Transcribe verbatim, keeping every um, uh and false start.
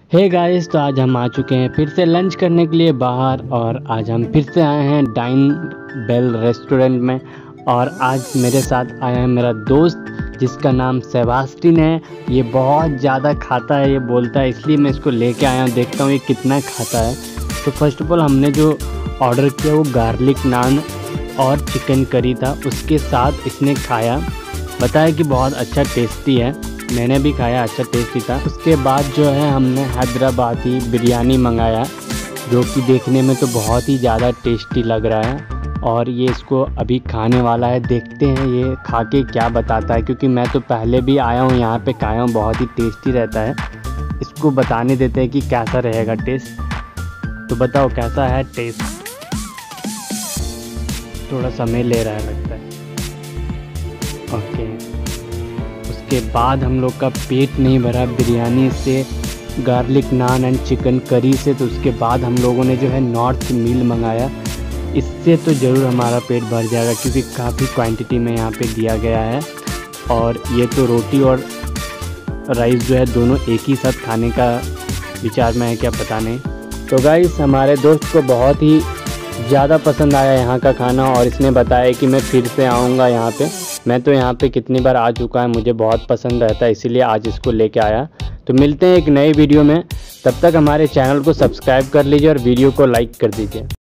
Hey guys, तो आज हम आ चुके हैं फिर से लंच करने के लिए बाहर। और आज हम फिर से आए हैं डाइन बेल रेस्टोरेंट में। और आज मेरे साथ आया है मेरा दोस्त जिसका नाम सेबास्टिन है। ये बहुत ज़्यादा खाता है, ये बोलता है, इसलिए मैं इसको लेके आया हूँ। देखता हूँ ये कितना खाता है। तो फर्स्ट ऑफ ऑल हमने जो ऑर्डर किया वो गार्लिक नान और चिकन करी था, उसके साथ इसने खाया, बताया कि बहुत अच्छा टेस्टी है। मैंने भी खाया, अच्छा टेस्टी था। उसके बाद जो है हमने हैदराबादी बिरयानी मंगाया, जो कि देखने में तो बहुत ही ज़्यादा टेस्टी लग रहा है। और ये इसको अभी खाने वाला है, देखते हैं ये खा के क्या बताता है, क्योंकि मैं तो पहले भी आया हूँ यहाँ पे, खाया हूँ, बहुत ही टेस्टी रहता है। इसको बताने देते हैं कि कैसा रहेगा टेस्ट। तो बताओ कैसा है टेस्ट। थोड़ा समय ले रहा है लगता है। ओके, उसके बाद हम लोग का पेट नहीं भरा बिरयानी से, garlic naan and chicken curry से। तो उसके बाद हम लोगों ने जो है नॉर्थ मील मंगाया। इससे तो ज़रूर हमारा पेट भर जाएगा, क्योंकि काफ़ी क्वांटिटी में यहाँ पे दिया गया है। और ये तो रोटी और राइस जो है दोनों एक ही साथ खाने का विचार में है, क्या पता नहीं। तो गाइस, हमारे दोस्त को बहुत ही ज़्यादा पसंद आया यहाँ का खाना, और इसने बताया कि मैं फिर से आऊँगा यहाँ पे। मैं तो यहाँ पे कितनी बार आ चुका है, मुझे बहुत पसंद रहता है, इसीलिए आज इसको लेके आया। तो मिलते हैं एक नई वीडियो में, तब तक हमारे चैनल को सब्सक्राइब कर लीजिए और वीडियो को लाइक कर दीजिए।